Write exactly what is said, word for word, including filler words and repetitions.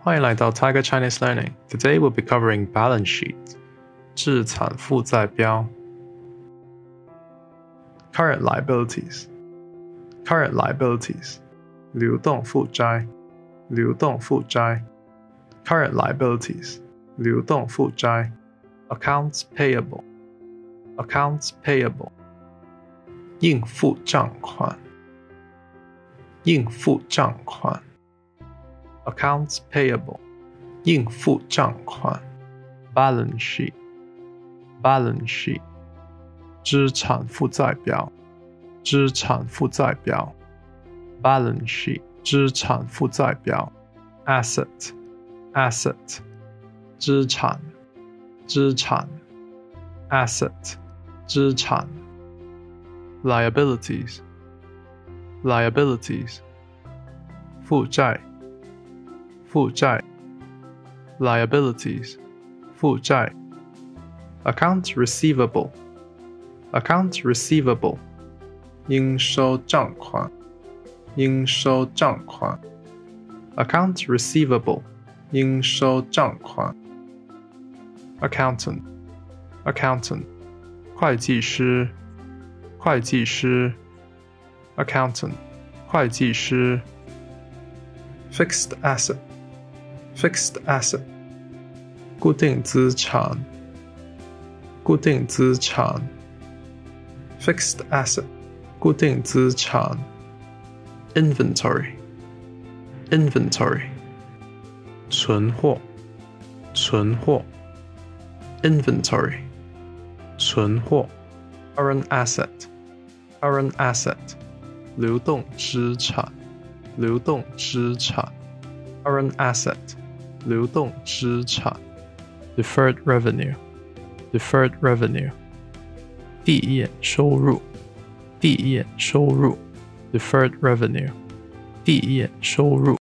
欢迎来到 Tiger Chinese Learning. Today we'll be covering balance sheet, 资产负债表 current liabilities, current liabilities, 流动负债流动负债 current liabilities, 流动负债 accounts payable, accounts payable, 应付账款应付账款 accounts payable, 应付账款 balance sheet, balance sheet, 资产负债表资产负债表 balance sheet, 资产负债表 asset, asset, 资产资产 asset, 资产 liabilities, liabilities, 负债负债 liabilities, 负债 accounts receivable, accounts receivable, 应收账款应收账款 accounts receivable, 应收账款 accountant, accountant, 会计师会计师 accountant, 会计师 fixed asset, fixed asset, 固定资产固定资产 fixed asset, 固定资产 inventory, inventory, 存货存货 inventory, 存货 current asset, current asset, 流动资产流动资产 current asset, 流动资产 deferred revenue, deferred revenue, 递延收入递延收入 deferred revenue, 递延收入